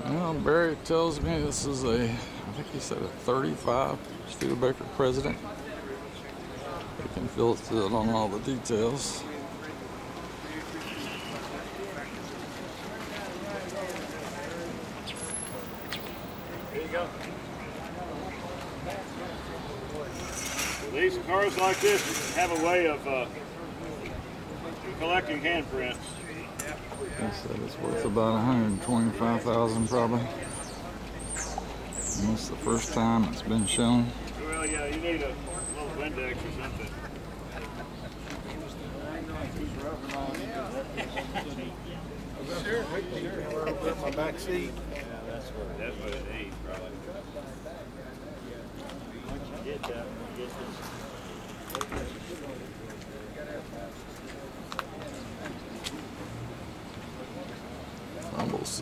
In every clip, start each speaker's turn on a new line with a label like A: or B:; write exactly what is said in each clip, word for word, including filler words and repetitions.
A: Well, Barry tells me this is a, I think he said a thirty-five Studebaker President. He can fill it on all the details.
B: There you go. These cars like this have a way of uh, collecting handprints.
A: He said it's worth about one hundred twenty-five thousand dollars probably. And this is the first time it's been shown.
B: Well, yeah, you need a little Windex or something.
C: Sure, sure. Put my back seat.
B: Yeah, that's what, that's what it needs, probably. Once you get that, you get this.
A: Rumble seat.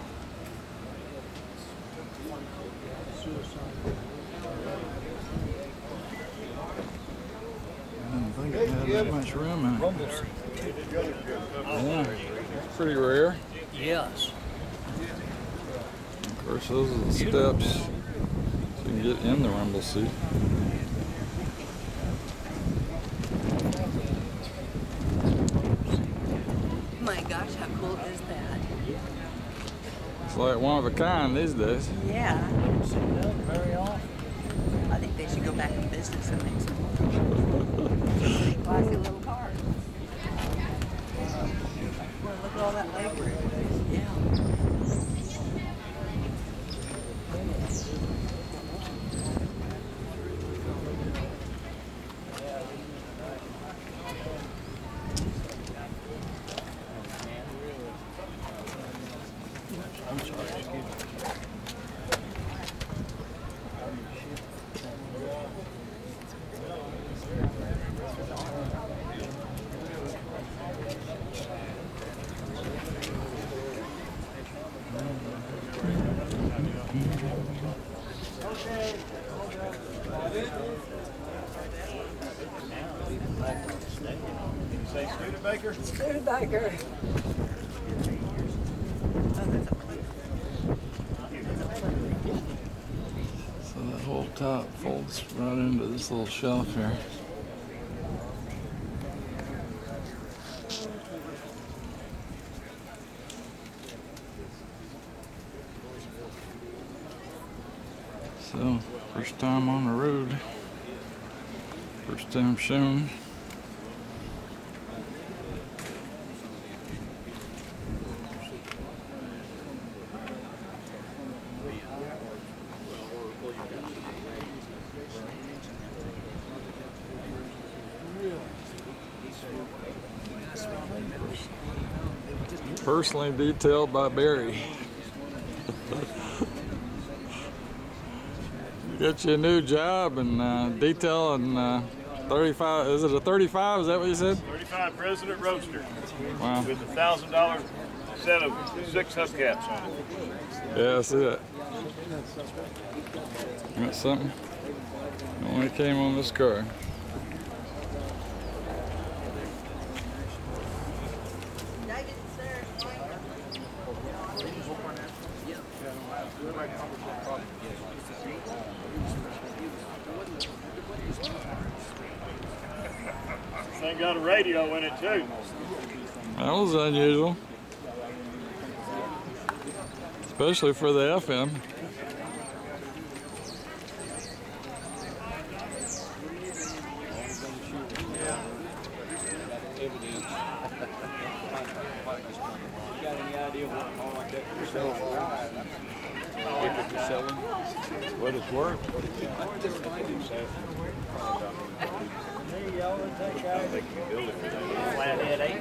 A: I didn't think it had that much room in it.
C: Rumble seat.
A: Yeah, pretty rare.
C: Yes.
A: Of course, those are the steps so you can get in the rumble seat.
D: My gosh, how cool is that?
A: It's like one of a kind these days.
D: Yeah.
C: Very often.
D: I think they should go back in business and make some more classy little cars. Well, look at all that labor. Yeah.
C: I'm sorry, excuse me.
B: Say Studebaker?
D: Studebaker.
A: So that whole top folds right into this little shelf here. So, first time on the road, first time shown. Personally detailed by Barry. Get you a new job and uh, detail and uh, thirty-five. Is it a thirty-five? Is that what you said?
B: thirty-five President Roadster.
A: Wow.
B: With a thousand dollar set of six hubcaps on it.
A: Yeah, I see that. Got something? Only came on this car.
B: This thing got a radio in it too.
A: That was unusual. Especially for the F M.
B: What it's worth? I think you can build it for that.
C: Flathead eight.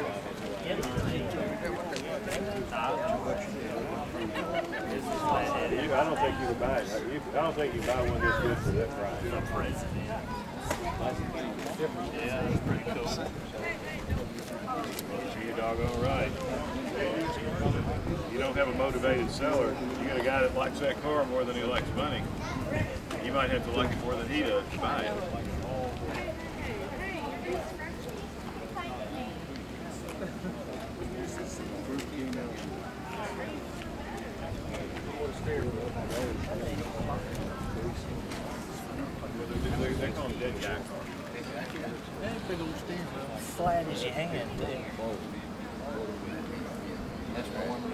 B: You- I don't think you would buy it. You- I don't think you buy one this good for that price.
C: The President. Yeah, that's pretty cool.
B: You're doggone right. You don't have a motivated seller. You got a guy that likes that car more than he likes money. You might have to like it more than he does to buy it. They, they call them dead guy cars.
C: Big old steering wheel. Flat as your hand, too. That's the one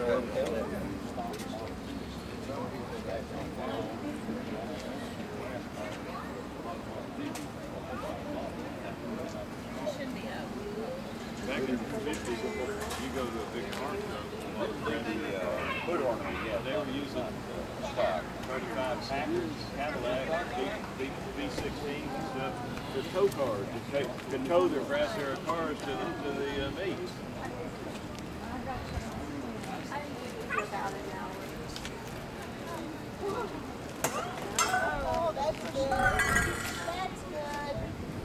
B: Back in the fifties, you go to a big car show, all the brand new uh, hood ornament, yeah, they were using thirty-five Packards, Cadillac, B sixteens and stuff, for tow cars, to, take, to tow their brass era cars to the, to the uh, meets.
E: Oh, that's good. That's good.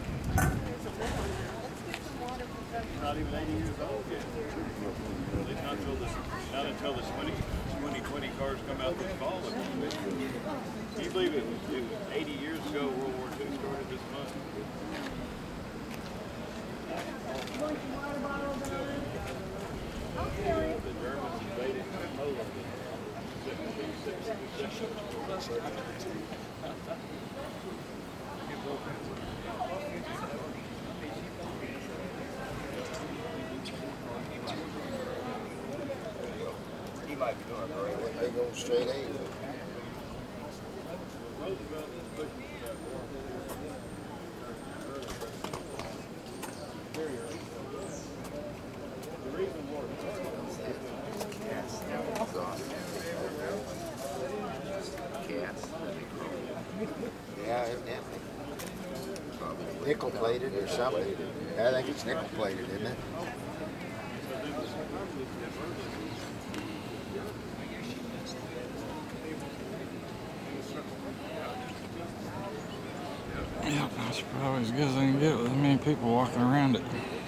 E: Let's get some water from them.
B: Not even eighty years old yet. At least not until the, not until the twenty twenty cars come out this fall. Can you believe it was, it was eighty years ago World War Two started this month? The Germans invaded Poland in seventeen sixty-six.
F: He might be doing great. What big old straight A.
B: Roosevelt was pushing that war. The reason war
F: Yeah, evidently. Nickel plated or something. I think it's nickel plated, isn't it?
A: Yep, that's probably as good as I can get with as many people walking around it.